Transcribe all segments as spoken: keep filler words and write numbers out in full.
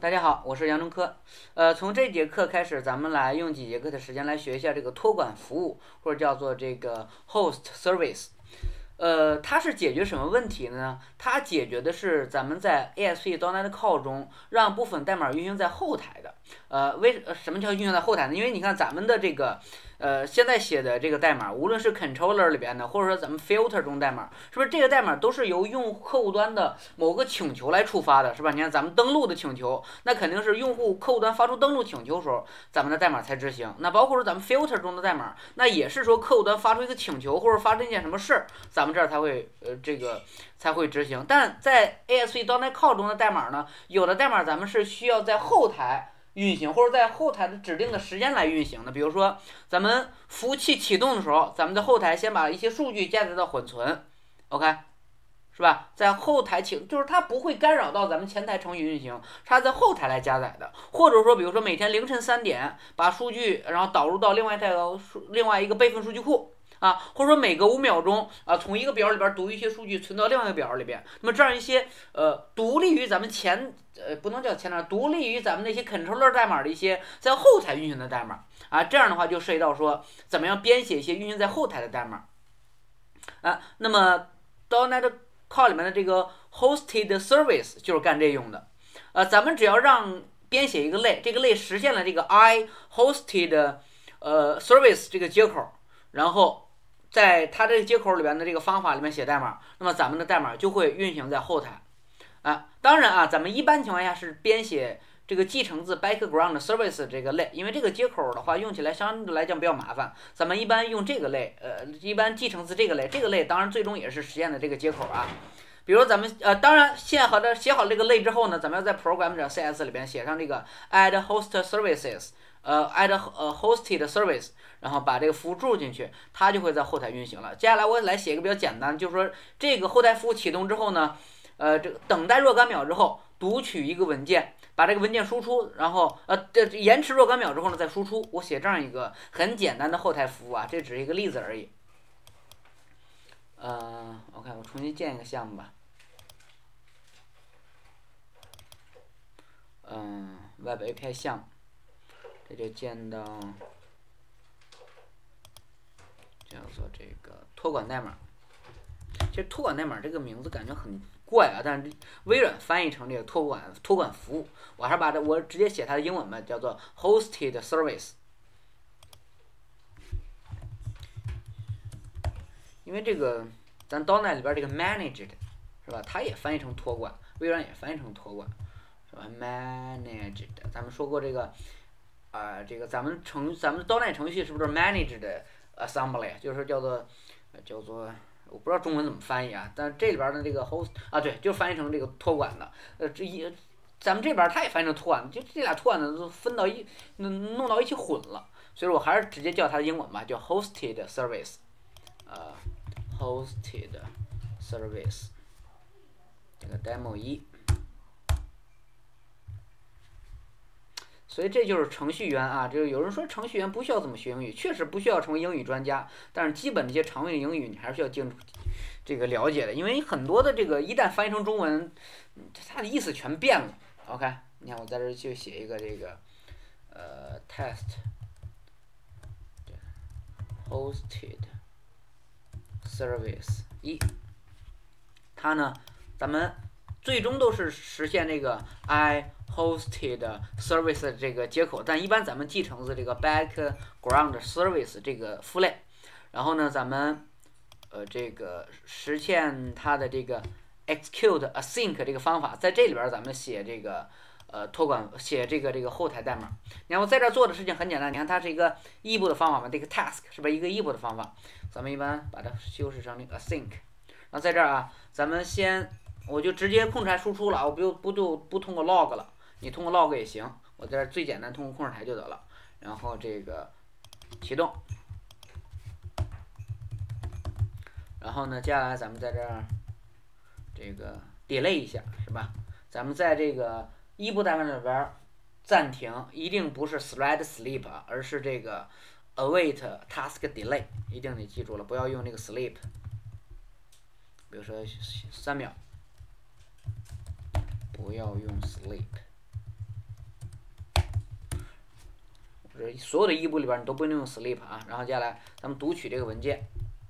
大家好，我是杨中科。呃，从这节课开始，咱们来用几节课的时间来学一下这个托管服务，或者叫做这个 host service。呃，它是解决什么问题呢？它解决的是咱们在 A S P dot net Core 中让部分代码运行在后台的。呃，为呃什么叫运行在后台呢？因为你看咱们的这个呃现在写的这个代码，无论是 controller 里边的，或者说咱们 filter 中代码，是不是这个代码都是由用客户端的某个请求来触发的，是吧？你看咱们登录的请求，那肯定是用户客户端发出登录请求的时候，咱们的代码才执行。那包括说咱们 filter 中的代码，那也是说客户端发出一个请求或者发生一件什么事儿，咱们这儿才会呃这个才会执行。但在 A S P dot net Core 中的代码呢，有的代码咱们是需要在后台运行，或者在后台的指定的时间来运行的。比如说咱们服务器启动的时候，咱们在后台先把一些数据加载到缓存 OK， 是吧？在后台启就是它不会干扰到咱们前台程序运行，它在后台来加载的。或者说比如说每天凌晨三点把数据然后导入到另外一个另外一个备份数据库啊，或者说每隔五秒钟啊，从一个表里边读一些数据存到另外一个表里边。那么这样一些呃独立于咱们前呃不能叫前台，独立于咱们那些 controller 代码的一些在后台运行的代码啊，这样的话就涉及到说怎么样编写一些运行在后台的代码啊。那么 dot net Core 里面的这个 hosted service 就是干这用的。呃，咱们只要让编写一个类，这个类实现了这个 i hosted 呃 service 这个接口，然后在它这个接口里边的这个方法里面写代码，那么咱们的代码就会运行在后台啊。当然啊，咱们一般情况下是编写这个继承自 background service 这个类，因为这个接口的话用起来相对来讲比较麻烦，咱们一般用这个类，呃，一般继承自这个类，这个类当然最终也是实现的这个接口啊。比如咱们呃，当然写好的写好这个类之后呢，咱们要在 program.cs 里边写上这个 add host services， 呃 add 呃 hosted service， 然后把这个服务注入进去，它就会在后台运行了。接下来我来写一个比较简单，就是说这个后台服务启动之后呢，呃，这个等待若干秒之后，读取一个文件，把这个文件输出，然后呃这延迟若干秒之后呢再输出。我写这样一个很简单的后台服务啊，这只是一个例子而已。呃 ，OK， 我重新建一个项目吧。嗯 ，Web A P I 项目，这就建到叫做这个托管代码。其实托管代码这个名字感觉很怪啊，但是微软翻译成这个托管托管服务，我还是把它我直接写它的英文吧，叫做 hosted service。因为这个咱 dot net 里边这个 managed 是吧，它也翻译成托管，微软也翻译成托管，是吧 ？managed， 咱们说过这个，啊、呃，这个咱们程咱们 dot net 程序是不是 managed assembly， 就是叫做叫做我不知道中文怎么翻译啊，但是这里边的这个 host 啊，对，就翻译成这个托管的，呃，这一咱们这边它也翻译成托管，就这俩托管的都分到一弄弄到一起混了，所以说我还是直接叫它的英文吧，叫 hosted service。呃 ，hosted service， 这个 demo 一，所以这就是程序员啊。就是有人说程序员不需要怎么学英语，确实不需要成为英语专家，但是基本的一些常用的英语你还是需要经这个了解的，因为很多的这个一旦翻译成中文，它的意思全变了。OK， 你看我在这儿就写一个这个呃 test hosted service 一，它呢，咱们最终都是实现这个 i hosted service 这个接口，但一般咱们继承自这个 background service 这个父类，然后呢，咱们呃这个实现它的这个 execute async 这个方法，在这里边咱们写这个呃托管写这个这个后台代码。然后在这做的事情很简单，你看它是一个异步的方法嘛，这个 task 是不是一个异步的方法？咱们一般把它修饰成这个 async。那在这儿啊，咱们先我就直接控制台输出了，我不就不就不通过 log 了，你通过 log 也行，我在这儿最简单通过控制台就得了。然后这个启动，然后呢，接下来咱们在这儿这个 delay 一下，是吧？咱们在这个一步代码里边暂停，一定不是 thread sleep， 而是这个 await task delay， 一定得记住了，不要用这个 sleep。比如说三秒，不要用 sleep。 就是所有的异步里边你都不能用 sleep 啊。然后接下来咱们读取这个文件，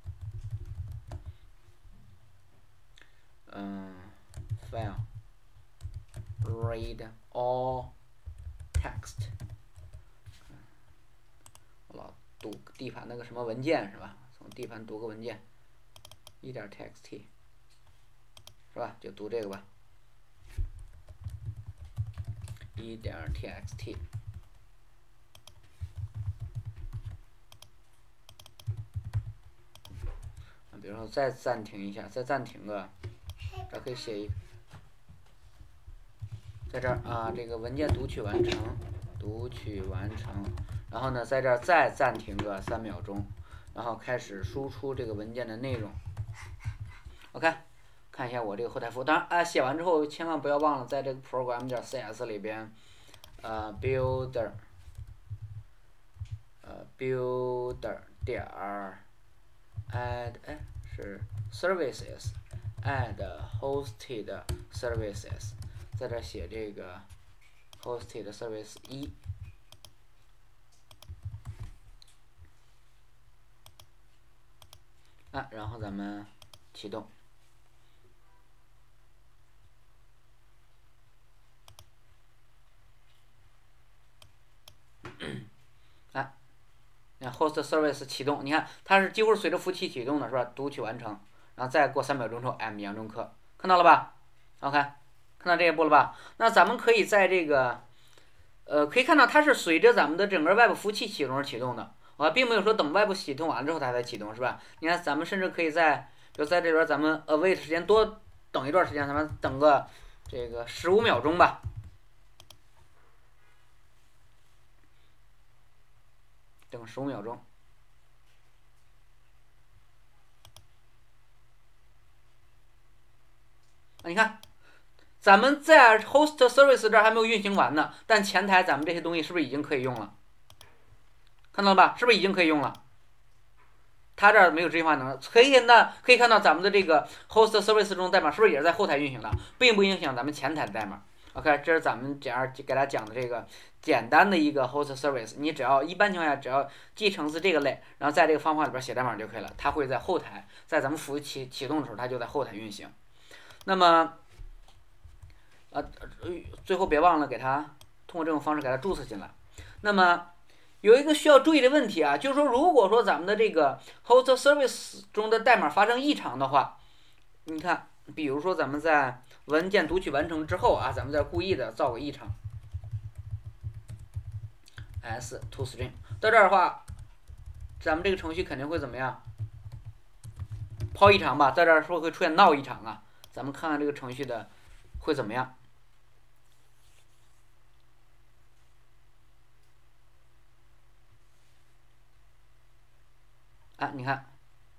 嗯 ，file read all text， 我老读地盘那个什么文件是吧？从地盘读个文件，一点 txt 是吧？就读这个吧，一点 txt。比如说再暂停一下，再暂停个，这可以写一，在这儿啊，这个文件读取完成，读取完成，然后呢，在这儿再暂停个三秒钟，然后开始输出这个文件的内容。OK， 看一下我这个后台服务，当然啊，写完之后千万不要忘了在这个 program 点 cs 里边，呃 builder， 呃 builder 点儿 add 哎。是 services add hosted services， 在这写这个 hosted service 一，啊，然后咱们启动，啊。那 host service 启动，你看它是几乎是随着服务器启动的，是吧？读取完成，然后再过三秒钟之后 ，M 杨中科，看到了吧 ？OK， 看到这一步了吧？那咱们可以在这个，呃，可以看到它是随着咱们的整个外部服务器启动而启动的，啊，并没有说等外部启动完之后它才启动，是吧？你看咱们甚至可以在，比如在这边咱们 await 时间多等一段时间，咱们等个这个十五秒钟吧。等十五秒钟，啊，你看，咱们在 host service 这儿还没有运行完呢，但前台咱们这些东西是不是已经可以用了？看到了吧？是不是已经可以用了？它这儿没有执行化能力，可以那可以看到咱们的这个 host service 中代码是不是也是在后台运行的，并不影响咱们前台的代码。OK， 这是咱们这样给大家讲的这个简单的一个 host service， 你只要一般情况下只要继承自这个类，然后在这个方法里边写代码就可以了，它会在后台，在咱们服务器启动的时候，它就在后台运行。那么，呃，最后别忘了给它通过这种方式给它注册进来。那么有一个需要注意的问题啊，就是说如果说咱们的这个 host service 中的代码发生异常的话，你看，比如说咱们在文件读取完成之后啊，咱们再故意的造个异常 s toString， 到这儿的话，咱们这个程序肯定会怎么样？抛异常吧，在这儿是不是会出现闹异常啊？咱们看看这个程序的会怎么样？啊，你看，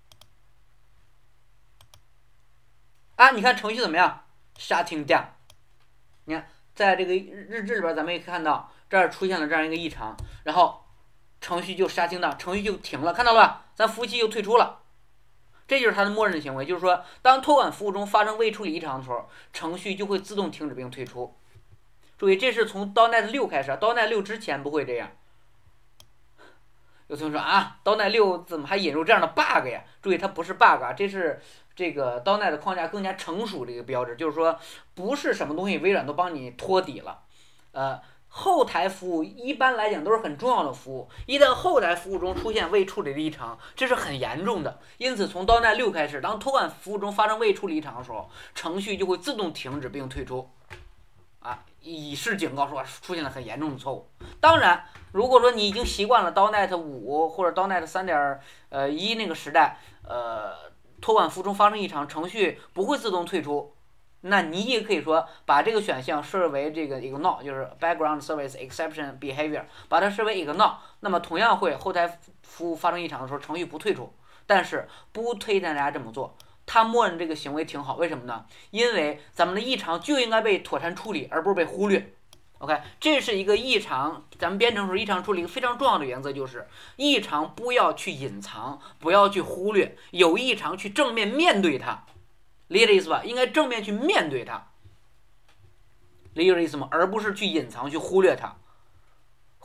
啊，你看程序怎么样 ？shutting down。你看，在这个日志里边，咱们也可以看到这儿出现了这样一个异常，然后程序就 shutting down，程序就停了，看到了吧？咱服务器就退出了。这就是它的默认的行为，就是说，当托管服务中发生未处理异常的时候，程序就会自动停止并退出。注意，这是从 .D O T Net 六开始 ，D O T Net 六之前不会这样。有同学说啊 ，D O T Net 六怎么还引入这样的 bug 呀？注意，它不是 bug 啊，这是这个 D O T Net 的框架更加成熟的一个标志，就是说，不是什么东西微软都帮你托底了，呃。后台服务一般来讲都是很重要的服务，一旦后台服务中出现未处理的异常，这是很严重的。因此，从 D O T Net 六开始，当托管服务中发生未处理异常的时候，程序就会自动停止并退出，啊，以示警告说出现了很严重的错误。当然，如果说你已经习惯了 D O T Net 五或者 D O T Net 三点呃一那个时代，呃，托管服务中发生异常，程序不会自动退出。那你也可以说把这个选项设为这个 ignore， 就是 background service exception behavior， 把它设为 ignore， 那么同样会后台服务发生异常的时候，程序不退出，但是不推荐大家这么做。它默认这个行为挺好，为什么呢？因为咱们的异常就应该被妥善处理，而不是被忽略。OK， 这是一个异常，咱们编程时候异常处理一个非常重要的原则，就是异常不要去隐藏，不要去忽略，有异常去正面面对它。理解这意思吧？应该正面去面对它，理解这意思吗？而不是去隐藏、去忽略它。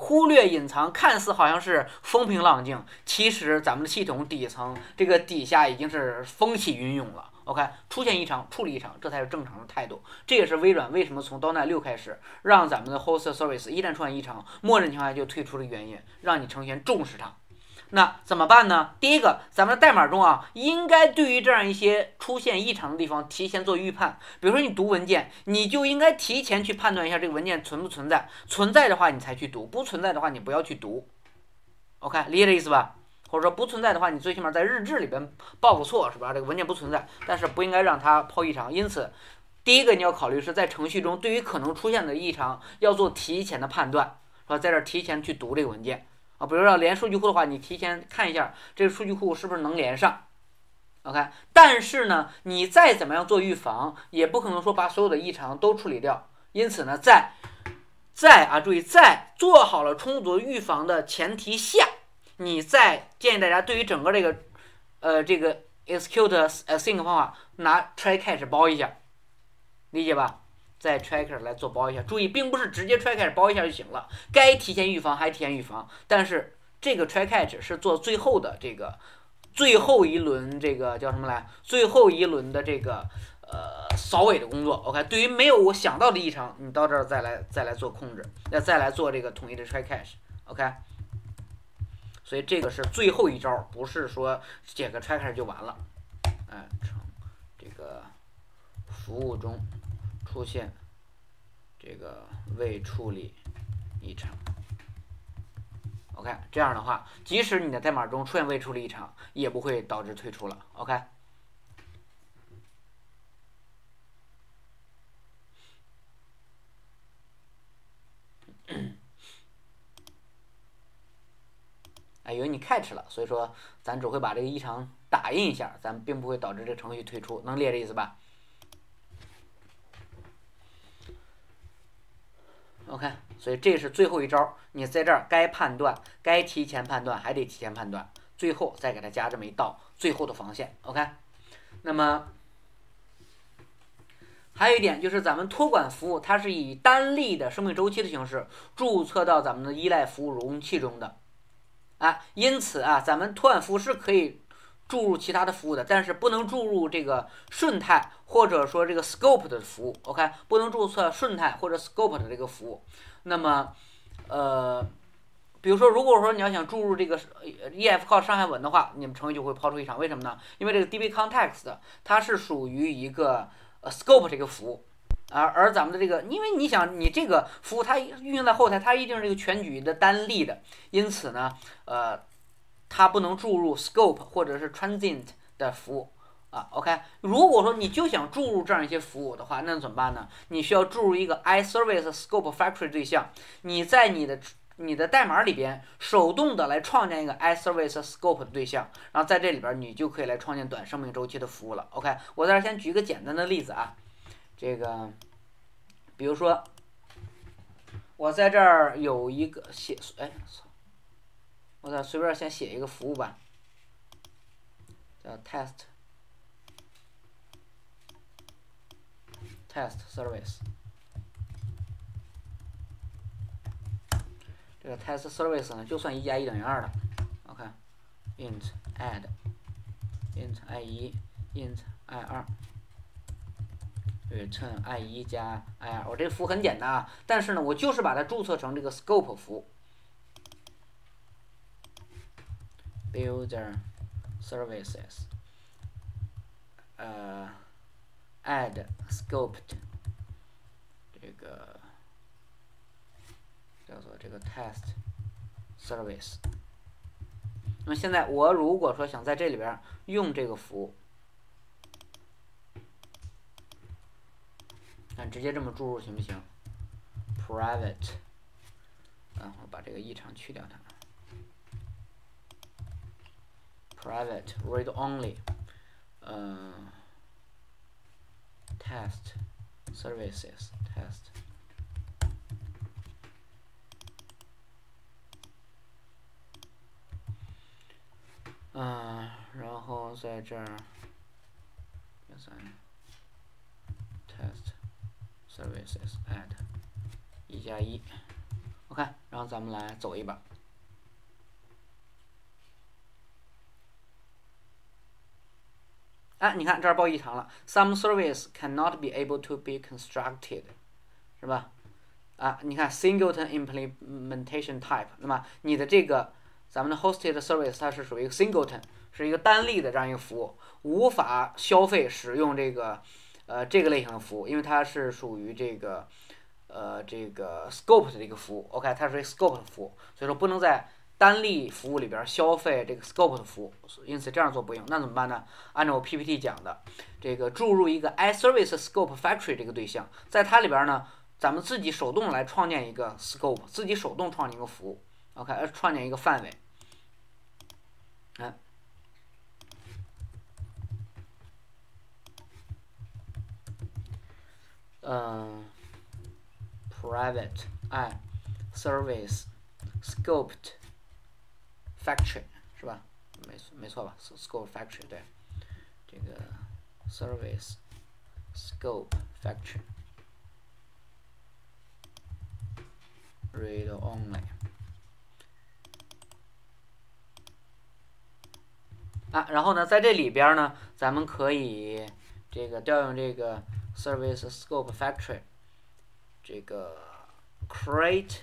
忽略隐藏，看似好像是风平浪静，其实咱们的系统底层这个底下已经是风起云涌了。OK， 出现异常，处理异常，这才是正常的态度。这也是微软为什么从 .D O T Net 六开始，让咱们的 Host Service 一旦出现异常，默认情况下就退出的原因，让你程序员重视它。那怎么办呢？第一个，咱们的代码中啊，应该对于这样一些出现异常的地方提前做预判。比如说你读文件，你就应该提前去判断一下这个文件存不存在，存在的话你才去读，不存在的话你不要去读。OK， 理解这意思吧？或者说不存在的话，你最起码在日志里边报个错，是吧？这个文件不存在，但是不应该让它抛异常。因此，第一个你要考虑是在程序中对于可能出现的异常要做提前的判断，是吧？在这儿提前去读这个文件。啊，比如说要连数据库的话，你提前看一下这个数据库是不是能连上 ，OK。但是呢，你再怎么样做预防，也不可能说把所有的异常都处理掉。因此呢，在在啊，注意，在做好了充足预防的前提下，你再建议大家对于整个这个呃这个 execute async 方法，拿 try catch 包一下，理解吧？在 tracker 来做包一下，注意，并不是直接 try catch 包一下就行了，该提前预防还提前预防，但是这个 try catch 是做最后的这个最后一轮这个叫什么来？最后一轮的这个呃扫尾的工作。OK， 对于没有我想到的异常，你到这儿再来再来做控制，再再来做这个统一的 try catch。OK， 所以这个是最后一招，不是说写个 try catch 就完了。哎，成这个服务中出现这个未处理异常 ，OK， 这样的话，即使你的代码中出现未处理异常，也不会导致退出了 ，OK。哎，因为你 catch 了，所以说咱只会把这个异常打印一下，咱并不会导致这程序退出，能理解这意思吧？OK， 所以这是最后一招，你在这儿该判断，该提前判断还得提前判断，最后再给它加这么一道最后的防线。OK， 那么还有一点就是咱们托管服务它是以单例的生命周期的形式注册到咱们的依赖服务容器中的，啊，因此啊，咱们托管服务是可以注入其他的服务的，但是不能注入这个顺态或者说这个 scope 的服务 ，OK， 不能注册顺态或者 scope 的这个服务。那么，呃，比如说，如果说你要想注入这个 E F call 上下文的话，你们程序就会抛出异常，为什么呢？因为这个 D B context 它是属于一个呃 scope 这个服务。而而咱们的这个，因为你想，你这个服务它运用在后台，它一定是这个全局的单例的，因此呢，呃，它不能注入 scope 或者是 transient 的服务啊。OK， 如果说你就想注入这样一些服务的话，那怎么办呢？你需要注入一个 iService Scope Factory 对象，你在你的你的代码里边手动的来创建一个 iService Scope 的对象，然后在这里边你就可以来创建短生命周期的服务了。OK， 我在这先举一个简单的例子啊。这个，比如说，我在这儿有一个写，哎，我再随便先写一个服务吧，叫 test test service。这个 test service 呢，就算一加一等于二的 ，OK，int add int i 一 int i 二。return i 一加 i 二，我这个服务很简单啊，但是呢，我就是把它注册成这个 scope 服务 ，builder services， 呃 add scoped 这个叫做这个 test service。那么现在我如果说想在这里边用这个服务，看直接这么注入行不行 ？private， 啊，我把这个异常去掉它。private read only， 呃 ，test services test， 嗯，然后在这儿，test services add 一加一 OK， 然后咱们来走一把。哎，你看这儿报异常了 ，Some service cannot be able to be constructed， 是吧？啊，你看 singleton implementation type， 那么你的这个咱们的 hosted service 它是属于一个 singleton， 是一个单例的这样一个服务，无法消费使用这个呃这个类型的服务，因为它是属于这个呃这个 scope 的一个服务 ，OK， 它是一个 scope 的服务，所以说不能在单例服务里边消费这个 scope 的服务，因此这样做不用。那怎么办呢？按照我 P P T 讲的，这个注入一个 iService Scope Factory 这个对象，在它里边呢，咱们自己手动来创建一个 scope， 自己手动创建一个服务 ，OK， 呃，创建一个范围。嗯，嗯 ，private iService Scoped Factory 是吧？没没错吧 ？Scope Factory 对，这个 Service Scope Factory Read Only 啊，然后呢，在这里边呢，咱们可以这个调用这个 Service Scope Factory 这个 Create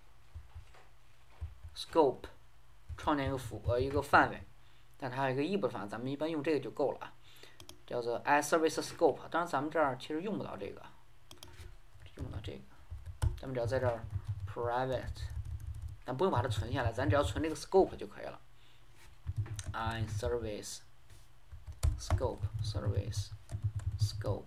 Scope。创建一个符呃一个范围，但它还有一个异步的方案，咱们一般用这个就够了啊，叫做 iService Scope。当然咱们这儿其实用不到这个，用不到这个，咱们只要在这儿 private， 咱不用把它存下来，咱只要存这个 scope 就可以了。iService Scope Service Scope。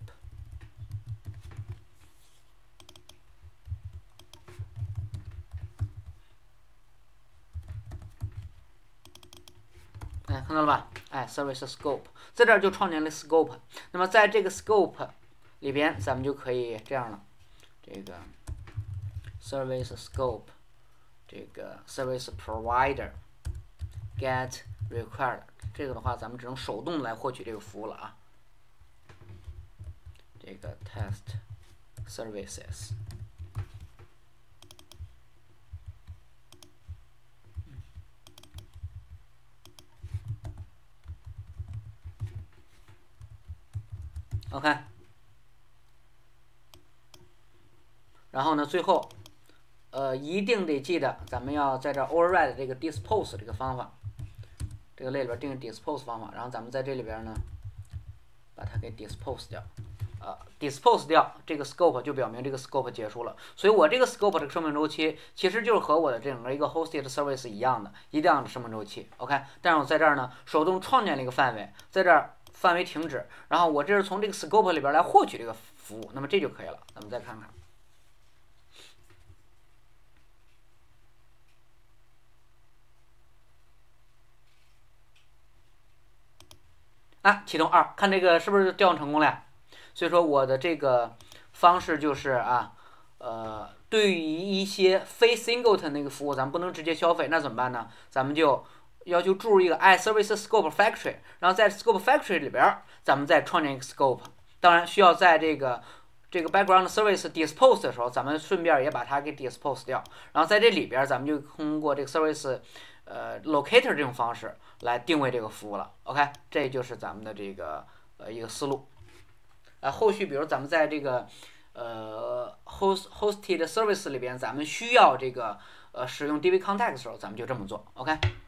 哎，看到了吧？哎 ，service scope 在这儿就创建了 scope。那么在这个 scope 里边，咱们就可以这样了。这个 service scope， 这个 service provider get required， 这个的话，咱们只能手动来获取这个服务了啊。这个 test services。OK， 然后呢，最后，呃，一定得记得，咱们要在这 override 这个 dispose 这个方法，这个类里边定 dispose 方法，然后咱们在这里边呢，把它给 dispose 掉，呃 ，dispose 掉这个 scope 就表明这个 scope 结束了，所以我这个 scope 这个生命周期其实就是和我的整个一个 hosted service 一样的，一样的生命周期 ，OK， 但是我在这儿呢，手动创建了一个范围，在这儿。范围停止，然后我这是从这个 scope 里边来获取这个服务，那么这就可以了。咱们再看看，啊，启动二，看这个是不是调用成功了呀？所以说我的这个方式就是啊，呃，对于一些非 singleton 那个服务，咱们不能直接消费，那怎么办呢？咱们就要求注入一个 iService Scope Factory， 然后在 Scope Factory 里边，咱们再创建一个 Scope。当然需要在这个这个 Background Service Dispose 的时候，咱们顺便也把它给 Dispose 掉。然后在这里边，咱们就通过这个 Service 呃 Locator 这种方式来定位这个服务了。OK， 这就是咱们的这个呃一个思路。啊，后续比如咱们在这个呃 Host Hosted Service 里边，咱们需要这个呃使用 D B Context 的时候，咱们就这么做。OK。